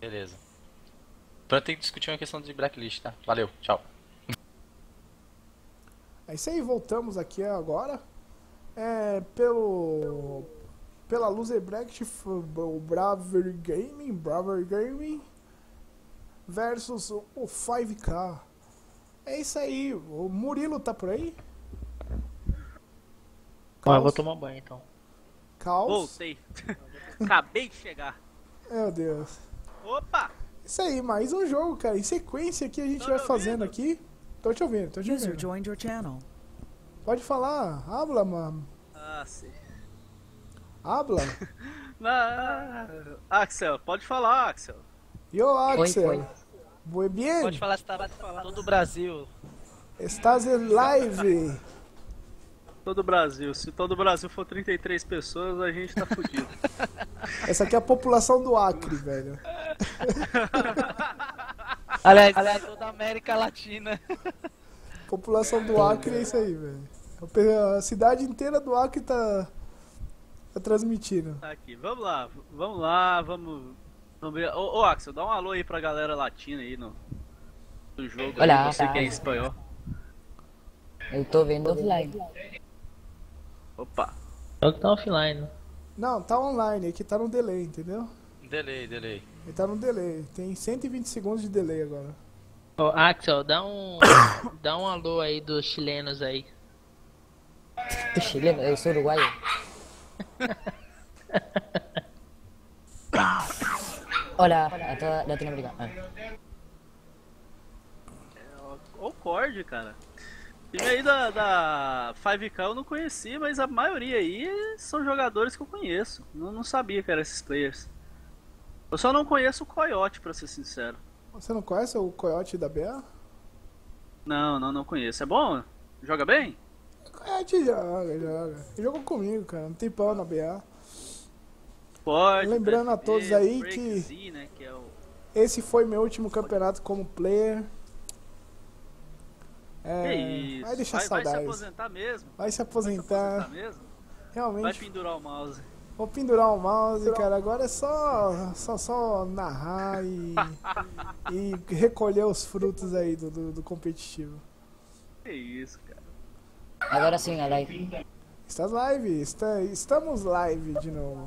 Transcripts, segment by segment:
Beleza. Pra ter que discutir uma questão de blacklist, tá? Valeu, tchau. É isso aí, voltamos aqui agora. Pela Loser Bracket, o Braver Gaming versus o 5K. É isso aí, o Murilo tá por aí? Ó, eu vou Caos? tomar banho então. Caos? Voltei. Acabei de chegar. Meu Deus. Opa! Isso aí, mais um jogo, cara. Em sequência aqui a gente vai me fazendo ouvindo? aqui. Tô te ouvindo, tô te User ouvindo. joined your channel. Pode falar, habla, mano. Ah, sim. Habla. Axel, pode falar, Axel. Yo, Axel. Oi. Muy bien. Pode falar se tá todo o Brasil. Estás em live. Todo o Brasil. Se todo o Brasil for 33 pessoas, a gente tá fudido. Essa aqui é a população do Acre, velho. Aliás, toda a América Latina. População do Acre é isso aí, velho. A cidade inteira do Acre tá transmitindo. Tá aqui, vamos lá, vamos ver. Ô, Axel, dá um alô aí pra galera latina aí no jogo. Olá, aí, você tá. que é espanhol. Eu tô vendo offline. Opa. Eu que tá offline. Não, tá online, aqui tá no delay, entendeu? Delay. Ele tá no delay. Tem 120 segundos de delay agora. Ô, Axel, dá um alô aí dos chilenos aí. Tu chileno, eu sou uruguaio. Hola a toda Latinoamérica. Ó o Cord, cara. Time aí da 5K eu não conhecia, mas a maioria aí são jogadores que eu conheço. Não sabia que eram esses players. Eu só não conheço o Coyote, pra ser sincero. Você não conhece o Coyote da BA? Não conheço. É bom? Joga bem? Coyote joga. Ele jogou comigo, cara. Um tempão na BA. Pode. Lembrando a todos aí que... Z, né, que é o... Esse foi meu último campeonato como player. Que isso? Vai deixar Vai se saudades. aposentar mesmo? Vai se Vai se aposentar. aposentar mesmo? Vai Realmente. pendurar o mouse. Vou pendurar o mouse, cara. Agora é só narrar e recolher os frutos aí do competitivo. Que isso, cara. Agora sim, a live. Estás live? Estamos live de novo.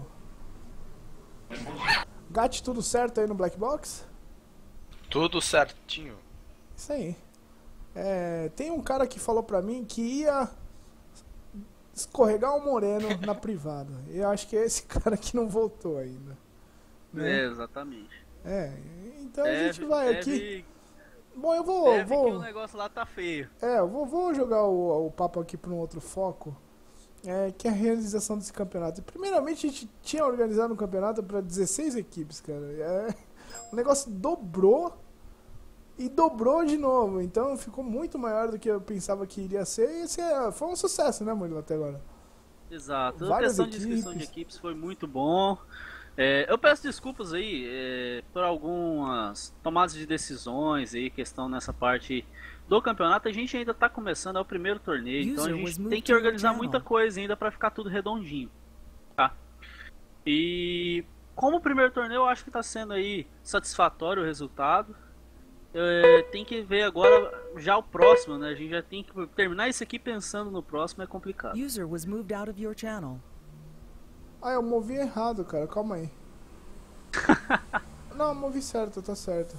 Gat, tudo certo aí no Black Box? Tudo certinho. Isso aí. Tem um cara que falou pra mim que ia escorregar o Moreno na privada. Eu acho que é esse cara que não voltou ainda. Né? Exatamente. Então a gente vai aqui. Bom, eu vou. Que o negócio lá tá feio. Eu vou jogar o papo aqui para um outro foco. Que é a realização desse campeonato. Primeiramente, a gente tinha organizado um campeonato para 16 equipes, cara. O negócio dobrou e dobrou de novo. Então ficou muito maior do que eu pensava que iria ser. E esse foi um sucesso, né, Murilo, até agora? Exato. A Várias questão de inscrição de equipes foi muito bom. Eu peço desculpas aí por algumas tomadas de decisões aí, questão nessa parte do campeonato. A gente ainda tá começando, é o primeiro torneio, então a gente tem que organizar muita coisa ainda para ficar tudo redondinho, tá? E como o primeiro torneio, eu acho que tá sendo aí satisfatório o resultado. Tem que ver agora já o próximo, né? A gente já tem que terminar isso aqui pensando no próximo, é complicado. User was moved out of your channel. Eu movi errado, cara. Calma aí. Não, eu movi certo, tá certo.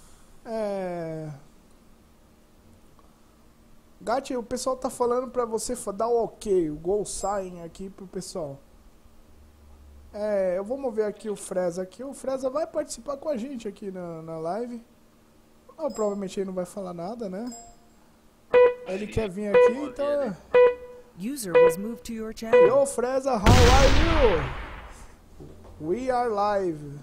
Gat, o pessoal tá falando pra você dar o ok, o goal sign aqui pro pessoal. Eu vou mover aqui o Freza aqui. O Freza vai participar com a gente aqui na live. Provavelmente ele não vai falar nada, né? Ele quer vir aqui, então... User was moved to your channel. Yo, Freza, how are you? We are live.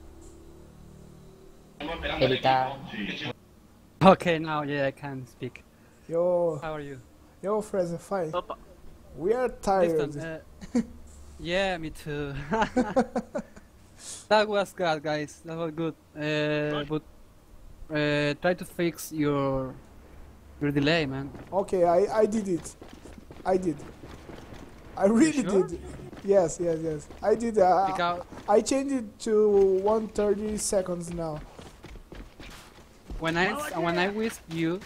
Ele tá. Okay, now I can speak. Yo, How are you? Freza, fine. Opa, We are tired. Listen, yeah, me too. That was good, guys. That was good. But try to fix your delay, man. Okay, I did it. I did. I really You sure? did. Yes. I did. Because I changed it to 130 seconds now. when I with you,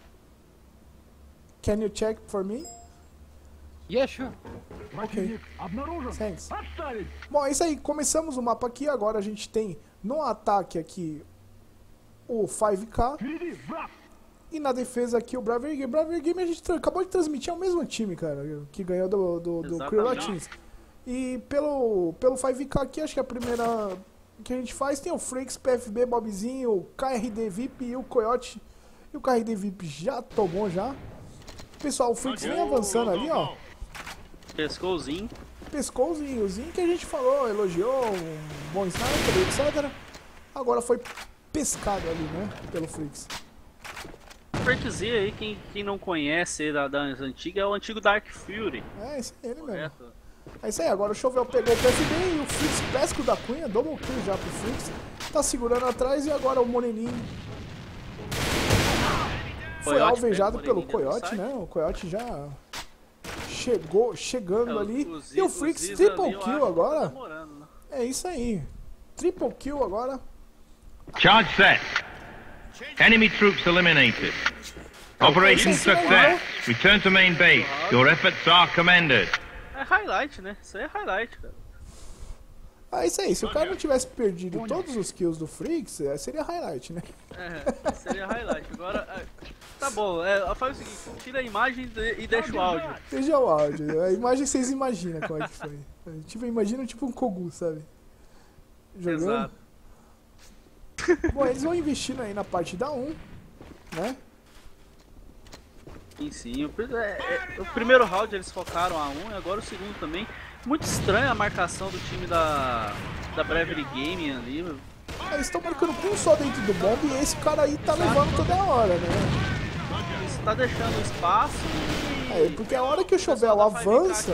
Can you check for me? yeah, sure. Ok. Thanks. Bom, é isso aí. Começamos o mapa aqui. Agora a gente tem no ataque aqui o 5K. E na defesa aqui o Braver Game. Braver Game a gente acabou de transmitir ao mesmo time, cara. Que ganhou do Crew Latins. E pelo 5K aqui, acho que a primeira que a gente faz tem o Freaks, PFB, Bobzinho, o KRD VIP e o Coyote. E o KRD VIP já tomou já. Pessoal, o Freaks vem avançando ali, ó. Pescouzinho. Pescou o Zinhozinho que a gente falou, elogiou, um bom sniper, etc. Agora foi pescado ali, né, pelo Freaks. Freakzinho aí, quem não conhece das antigas, é o antigo Dark Fury. É, isso é ele mesmo. Correto? É isso aí, agora o Chovel pegou o PFB e o Freaks pesca o da Cunha, double kill já pro Freaks. Tá segurando atrás e agora o Moreninho foi Coyote alvejado pega o pelo Moreninho Coyote, dentro do né? O Coyote já chegando ali. E o Freaks Ziz triple ali, eu acho kill que tá agora. demorando, né? É isso aí. Triple kill agora. Charge set. Enemy troops eliminated. Operation success. Return to main base. Your efforts are commended. É highlight, né? Isso aí é highlight, cara. É isso aí. Se o cara não tivesse perdido todos os kills do Freaks, seria highlight, né? É, seria highlight. Agora, tá bom, faz o seguinte, tira a imagem e deixa o áudio. Veja o áudio. A imagem vocês imaginam como é que foi. Tipo, imagina tipo um Kogu, sabe? Jogando. Exato. Bom, eles vão investindo aí na partida 1, né? Sim. O primeiro round eles focaram a 1 e agora o segundo também. Muito estranha a marcação do time da Bravery Gaming ali. Eles estão marcando com um só dentro do bomb e esse cara aí tá levando toda hora, né? Isso tá deixando espaço e... Porque a hora que o Chovel avança...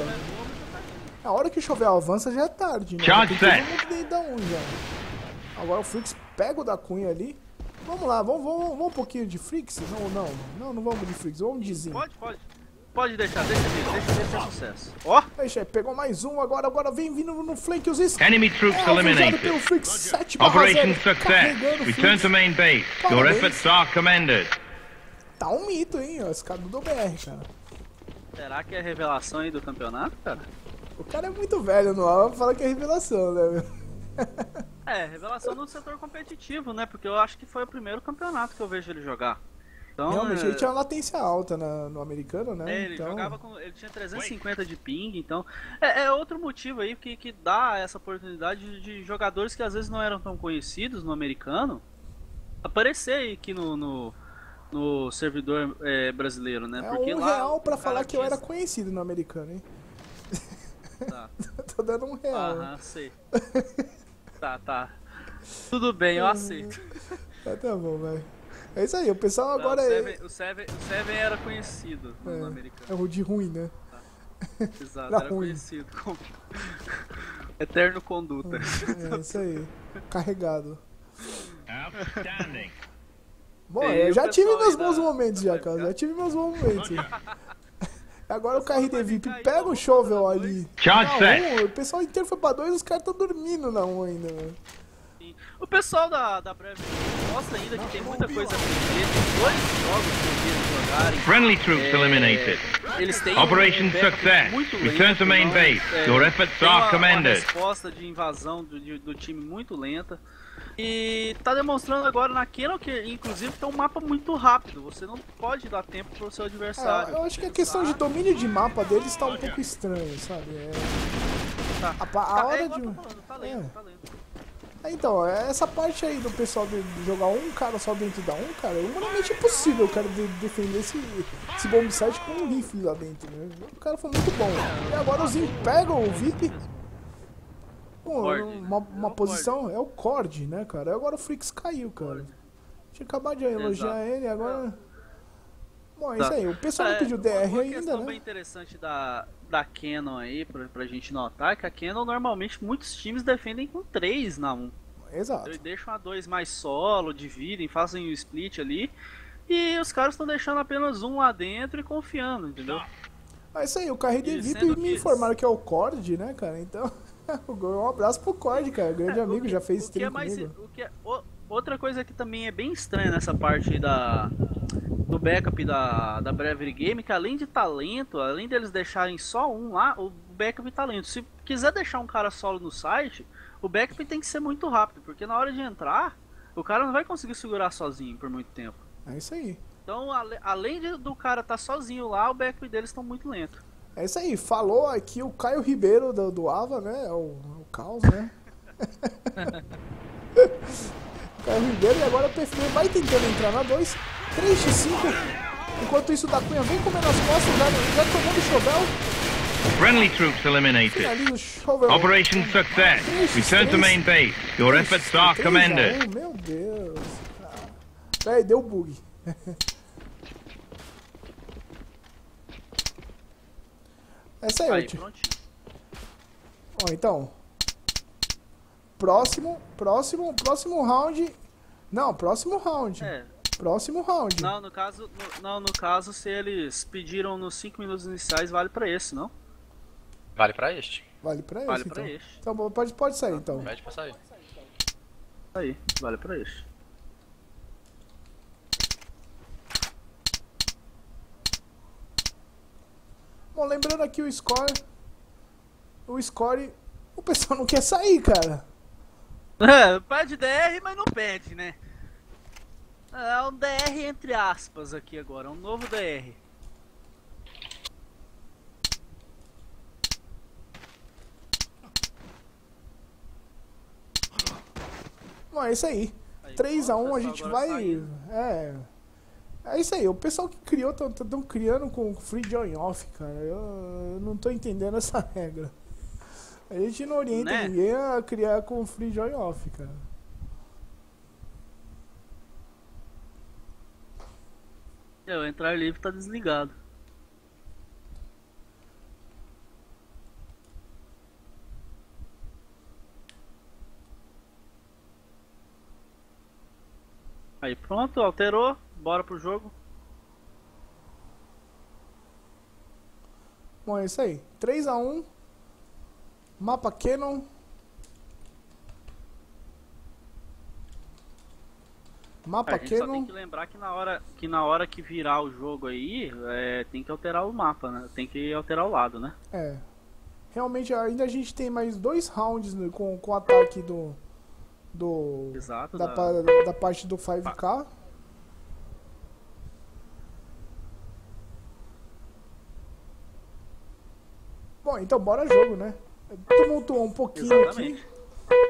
A hora que o Chovel avança já é tarde, né? Charge Tem todo set. mundo dentro da 1 já. Agora o Freaks pega o da Cunha ali. Vamos lá, vamos um pouquinho de Freaks? Não vamos de Freaks, vamos de Zinho. Pode deixar, deixa ver se é sucesso. Ó! Deixa aí, pegou mais um, agora vem vindo no flank os skills. Enemy troops Alvejado pelo eliminated. Freaks, 7/0, Operation success. carregando o Return Freaks. to main base. Your Parabéns. efforts are commended. Tá um mito, hein, ó, esse cara do BR, cara. Será que é a revelação aí do campeonato, cara? O cara é muito velho no ar, fala que é revelação, né, meu? Revelação no setor competitivo, né? Porque eu acho que foi o primeiro campeonato que eu vejo ele jogar. Então, Realmente, ele tinha uma latência alta no americano, né? ele então... jogava com. Ele tinha 350 de ping, então. É outro motivo aí que dá essa oportunidade de jogadores que às vezes não eram tão conhecidos no americano aparecer aí aqui no servidor brasileiro, né? É lá real pra o falar cara que eu era diz- conhecido no americano, hein? Tá. Tô dando um real. Aham, sei. Tá. Tudo bem, eu aceito. Tá bom, velho. É isso aí, o pessoal Tá, agora o Seven era conhecido no americano. é o de ruim, né? Exato, era era ruim. conhecido como Eterno Conduta. É isso aí, carregado. Outstanding. Bom, Tem eu o já tive pessoal meus aí bons da- momentos da já, cara. FK. Já tive meus bons momentos. Agora o KRD vai VIP ficar aí, pega ó, o Chovel vamos pra ali. Charge Na set. um, o pessoal inteiro foi pra 2 e os caras estão dormindo na 1 ainda, velho. O pessoal da Breve gosta ainda que tem muita coisa a aprender. Tem 2 jogos que eu vi eles jogarem. Friendly troops eliminated. Eles têm Operation backup success. muito Return lento, to main não- base. Your efforts tem are uma commended. resposta de invasão do time muito lenta. E tá demonstrando agora na Canon que, inclusive, tem um mapa muito rápido. Você não pode dar tempo pro seu adversário. Eu acho que a questão de domínio de mapa deles tá um pouco estranha, sabe? Tá. A hora igual de... eu tô falando, tá lento, tá lento. Então, essa parte aí do pessoal de jogar um cara só dentro da 1, cara, é humanamente impossível o cara defender esse bombsite com um rifle lá dentro, né? O cara foi muito bom. E agora o Zinho pega o VIP. Pô, Cord, uma né? posição, é o Cord, né, cara? E agora o Freaks caiu, cara. Tinha acabado de elogiar ele, agora... Bom, é isso aí. O pessoal não pediu DR uma ainda, questão né? bem interessante da Canon aí, pra gente notar, que a Canon normalmente muitos times defendem com 3 na 1. Exato. Deixam a 2 mais solo, dividem, fazem o split ali. E os caras estão deixando apenas um lá dentro e confiando, entendeu? É isso aí, o carrei de E VIP sendo me que- informaram que é o Cord, né, cara? Então, um abraço pro Cord, cara. Grande amigo, já fez o que é stream mais, comigo. outra coisa que também é bem estranha nessa parte aí do backup da Bravery Game, que além de talento, além deles deixarem só um lá, o backup é talento. Se quiser deixar um cara solo no site, o backup tem que ser muito rápido, porque na hora de entrar, o cara não vai conseguir segurar sozinho por muito tempo. É isso aí. Então, do cara estar sozinho lá, o backup deles estão muito lento. É isso aí, falou aqui o Caio Ribeiro do Ava, né? É o Caos, né? Caio Ribeiro, e agora o PFB vai tentando entrar na 2. 3x5. Enquanto isso, o da Cunha vem comendo as costas, já tomando o chovel. Friendly troops eliminated. Finaliza o chovel. Operation success. Return to main base. Your efforts are 3 a commended. 1, meu Deus. Véi, deu bug. Essa é Aí, útil. prontinho. Ó, então. Próximo round. Não, próximo round. É, Próximo round. não, no caso, se eles pediram nos 5 minutos iniciais, vale pra esse, não? Vale pra este. Vale pra esse, Vale então. pra este. Então pode sair, então. Pede pra sair. Aí, vale pra este. Bom, lembrando aqui o score. O pessoal não quer sair, cara. É, pede DR, mas não pede, né? É um DR entre aspas aqui agora, um novo DR. Bom, é isso aí. Aí, 3 a 1 a pessoal gente agora vai. saindo. É isso aí. O pessoal que criou estão criando com free join off, cara. Eu não tô entendendo essa regra. A gente não orienta Né? ninguém a criar com free join off, cara. O entrar livre tá desligado. Aí pronto, alterou, bora pro jogo. Bom, é isso aí. 3 a 1. Mapa Canon. Mapa A gente só tem Canon. que lembrar que na hora que virar o jogo aí, tem que alterar o mapa, né? Tem que alterar o lado, né? É. Realmente, ainda a gente tem mais 2 rounds com o ataque Exato. da parte do 5K. Bom, então bora jogo, né? Tumultuou um pouquinho Exatamente. aqui.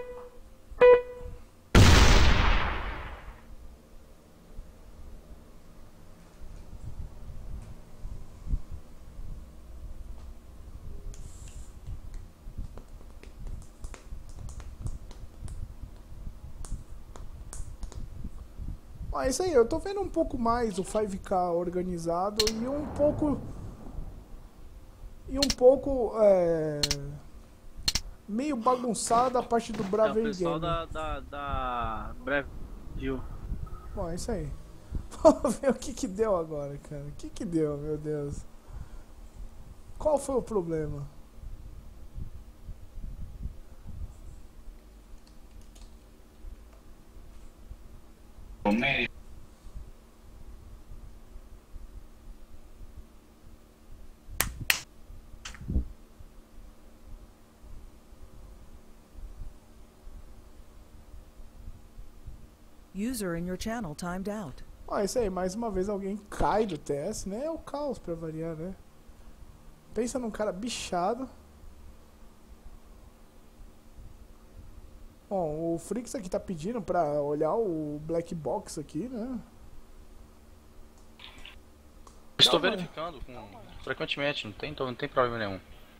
Ah, isso aí, eu tô vendo um pouco mais o 5K organizado e um pouco. Meio bagunçado a parte do É o Bravery pessoal Game. da Breve View. Bom, é isso aí. Vamos ver o que deu agora, cara. O que deu, meu Deus? Qual foi o problema? User in your channel timed out. Ah, isso aí, mais uma vez alguém cai do TS, né? É o caos pra variar, né? Pensa num cara bichado. Bom, o Frix aqui tá pedindo pra olhar o Black Box aqui, né? Estou Calma. verificando frequentemente, não tem problema nenhum.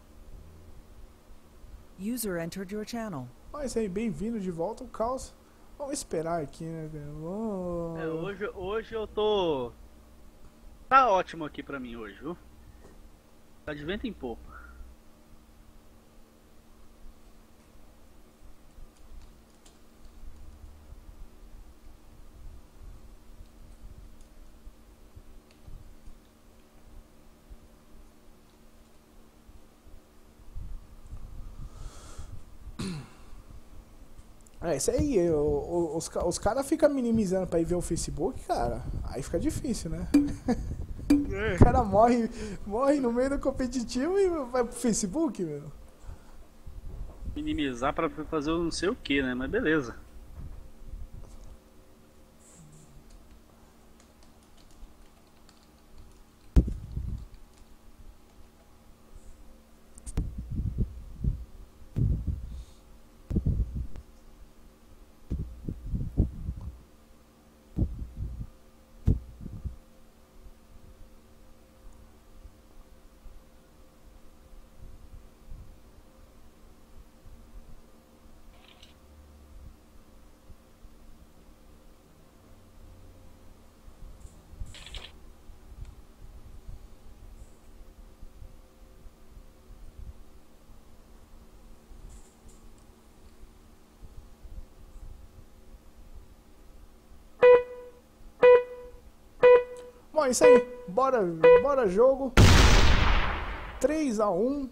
User entered your channel. Mas aí, bem-vindo de volta, o caos. Vamos esperar aqui, né, cara? Vamos... Hoje eu tô. Tá ótimo aqui pra mim hoje, viu? Tá de vento em popa. É isso aí, os caras ficam minimizando pra ir ver o Facebook, cara. Aí fica difícil, né? O cara morre no meio do competitivo e vai pro Facebook, meu. Minimizar pra fazer o não sei o que, né? Mas beleza. Bom, é isso aí. Bora jogo. 3-1.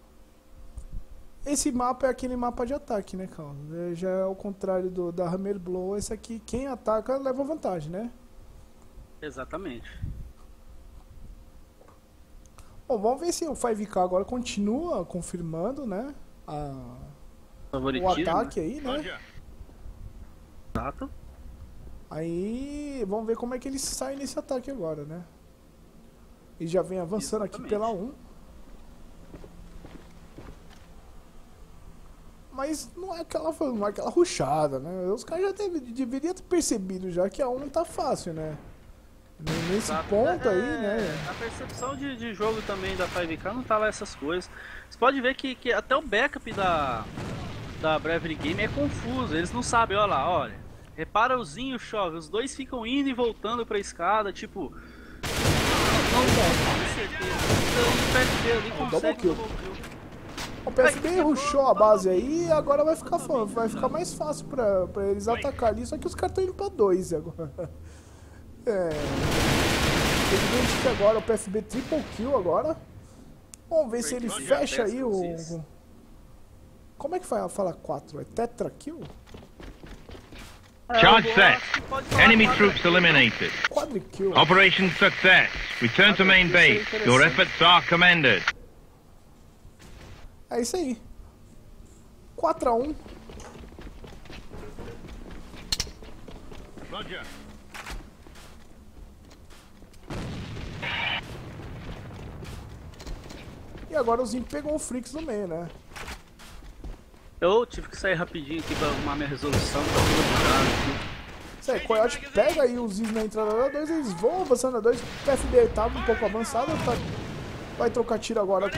Esse mapa é aquele mapa de ataque, né, Carlos? Já é ao contrário da Hammer Blow. Esse aqui, quem ataca leva vantagem, né? Exatamente. Bom, vamos ver se o 5K agora continua confirmando, né? O Favoritismo, ataque aí, né? Roger. Exato. Aí, vamos ver como é que ele sai nesse ataque agora, né? Ele já vem avançando aqui Exatamente. pela 1. Mas não é aquela rushada, né? Os caras já deveriam ter percebido já que a 1 tá fácil, né? Nesse Exato. ponto aí, né? A percepção de jogo também da 5K não tá lá essas coisas. Você pode ver que até o backup da Bravery Game é confuso. Eles não sabem, olha lá, olha. Repara o Zinho, chove. Os dois ficam indo e voltando pra escada, tipo. Não tem certeza. O PFB ali consegue double kill. O PFB rushou a base aí e agora vai ficar mais fácil pra eles atacar ali. Só que os caras estão indo pra 2 agora. É. Evidente que agora o PFB triple kill agora. Vamos ver se ele fecha aí o. Como é que fala 4? É tetra kill? Charge set. Enemy troops eliminated. Quadrikill. Operation success. Return to main base. Your efforts are commended. É isso aí. 4-1. Roger. E agora o Zim pegou o Frix no meio, né? Eu tive que sair rapidinho aqui pra arrumar minha resolução. Tá tudo bugado. Isso aí, Coyote pega aí os Zim na entrada da 2, eles vão avançando a 2. O PFB tava um pouco avançado, tá... vai trocar tiro agora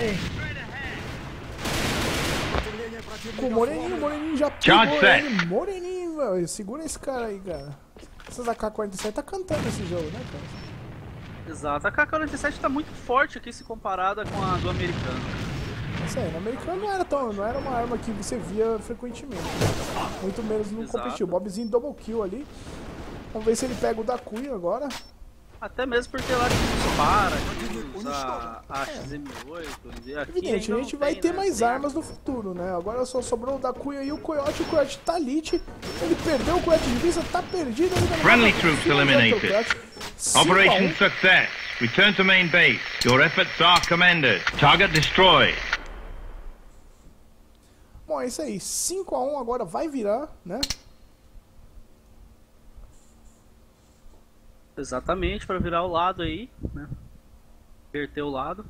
com o Moreninho. O Moreninho já Charge pegou set. ele. Moreninho, velho. Segura esse cara aí, cara. Essas AK-47 tá cantando esse jogo, né, cara? Exato. A K-47 tá muito forte aqui se comparada com a do americano. Isso aí, no americano não era uma arma que você via frequentemente, né? Muito menos no Exato. competitivo. Bobzinho double kill ali. Vamos ver se ele pega o da Cunha agora. Até mesmo porque lá que dispara, que usa a XM8. Aqui Evidente, a ainda gente não vai tem, ter né? mais Tem armas no futuro, né? Agora só sobrou o da Cunha e o Coyote tá lit. Ele perdeu o Coyote de vista, tá perdido. Ele Friendly troops eliminated. Operation 5-1. success. Return to main base. Your efforts are commended. Target destroyed. Bom, é isso aí. 5-1 agora vai virar, né? Exatamente, pra virar o lado aí, né? Inverter o lado.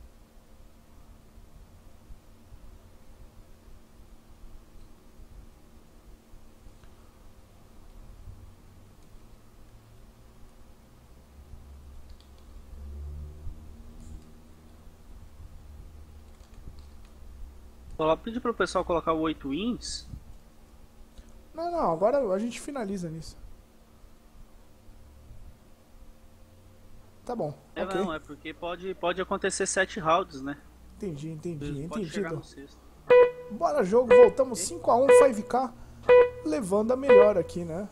Pedi pro pessoal colocar o 8 wins. Não, agora a gente finaliza nisso. Tá bom, ok. Não, é porque pode acontecer 7 rounds, né? Entendi, Pode chegar entendido. no sexto. Bora jogo, voltamos 5-1, 5K. Levando a melhor aqui, né?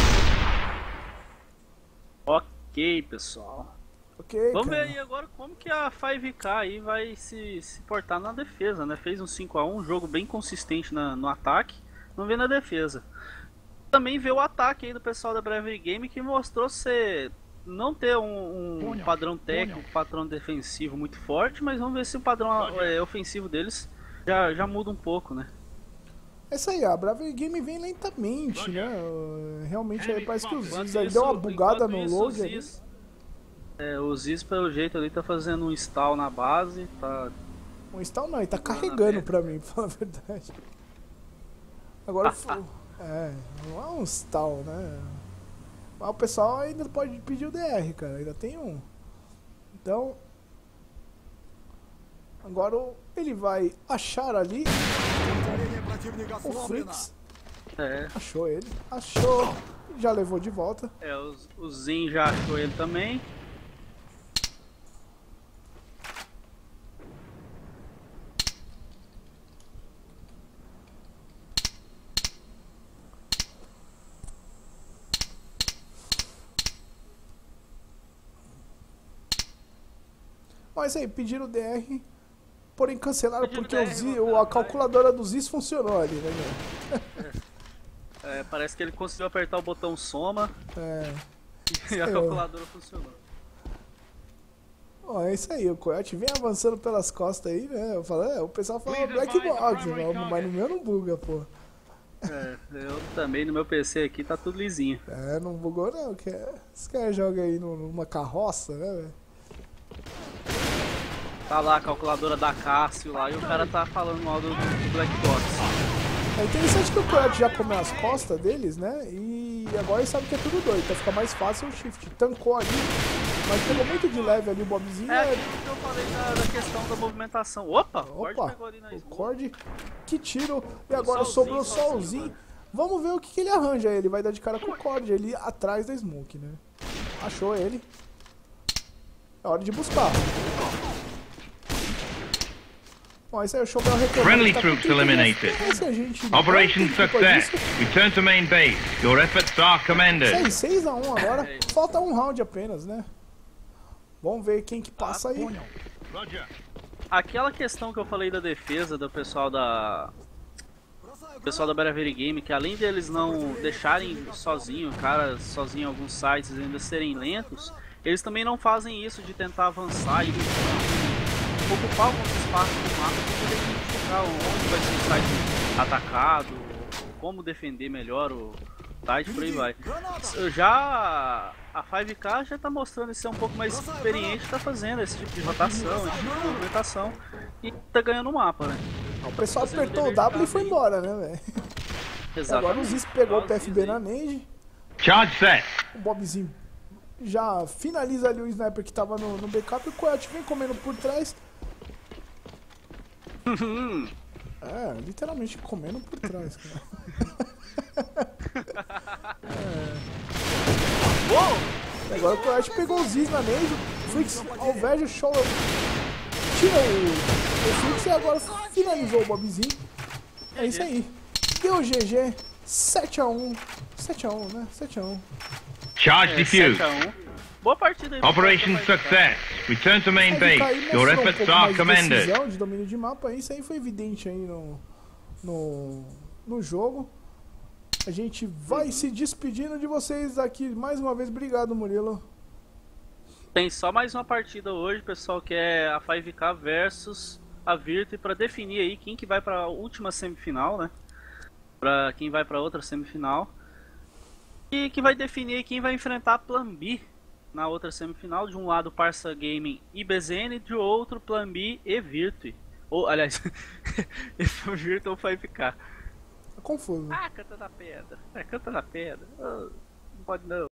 Ok, pessoal. Ok, Vamos ver cara. aí agora como que a 5K aí vai se portar na defesa, né? Fez um 5-1, um jogo bem consistente no ataque. não vê na defesa. Também vê o ataque aí do pessoal da Bravery Game, que mostrou ser não ter um padrão técnico, um padrão defensivo muito forte, mas vamos ver se o padrão ofensivo deles já muda um pouco, né? É isso aí, a Bravery Game vem lentamente, né? Realmente parece que o Ziz aí deu uma bugada no load ali. O Ziz pelo jeito ali tá fazendo um stall na base, tá... Um stall não, ele tá carregando pra mim, pra falar a verdade. Agora, não é um stall, né? Mas o pessoal ainda pode pedir o DR, cara, ainda tem um. Então, agora ele vai achar ali o Frix. Achou ele, achou, já levou de volta. O Zin já achou ele também. Mas aí, pediram o DR, porém cancelaram porque a calculadora do Ziz funcionou ali, né, meu? Parece que ele conseguiu apertar o botão soma e a calculadora funcionou. Ó, é isso aí, o Coyote vem avançando pelas costas aí, né? Eu falo, o pessoal fala Black Box, mas no meu não buga, pô. Eu também, no meu PC aqui tá tudo lisinho. Não bugou não, esse cara joga aí numa carroça, né, velho? Tá lá a calculadora da Cássio lá e o cara tá falando mal do Black Box. É interessante que o Coyote já comeu as costas deles, né? E agora ele sabe que é tudo doido, então fica mais fácil o shift. Tancou ali, mas pegou muito de leve ali o Bobzinho. Aquilo que eu falei da questão da movimentação. Opa! O Cord pegou ali na o Cord, que tiro. E agora sobrou só o Zin. Vamos ver o que ele arranja. Ele vai dar de cara com o Cord ali atrás da Smoke, né? Achou ele. É hora de buscar. Bom, esse aí é o Chobel reclamando. Friendly troops eliminated. Operation success. Return to main base. Your efforts are commended. 6 a 1 agora. Falta um round apenas, né? Vamos ver quem que passa aí. Aquela questão que eu falei da defesa do pessoal da Bravery Game, que além deles não deixarem sozinho, cara, sozinho em alguns sites ainda serem lentos, eles também não fazem isso de tentar avançar e ocupar alguns espaços do mapa para poder identificar onde vai ser o site atacado, como defender melhor o site, por aí vai. Já a 5K já tá mostrando ser um pouco mais experiente, tá fazendo esse tipo de rotação, esse tipo de movimentação e tá ganhando o mapa, né? O pessoal apertou o W e foi embora, né, velho? Exatamente. Agora o Ziz pegou o PFB na Nade. Charge set. O Bobzinho já finaliza ali o sniper que tava no backup e o Coyote vem comendo por trás. Literalmente comendo por trás, cara. Agora o Coyote pegou o Ziz na Nade. Flix alveja o show. Tira o Flix e agora finalizou o Bobzinho. É isso aí. Deu GG. 7 a 1. 7 a 1, né? 7 a 1. Charge defused. 7 a 1. Boa partida aí. Operation success. Return to main base. Your efforts are commended. De domínio de mapa, isso aí foi evidente aí no jogo. A gente vai se despedindo de vocês aqui mais uma vez. Obrigado, Murilo. Tem só mais uma partida hoje, pessoal, que é a 5K versus a Virtu, para definir aí quem que vai para a última semifinal, né? Para quem vai para outra semifinal. E que vai definir quem vai enfrentar a Plan B na outra semifinal. De um lado Parça Gaming e BZN, de outro Plan B e Virtu. Ou, aliás, Virtu ou 5K. É confuso. Canta na pedra. Canta na pedra. Não pode não.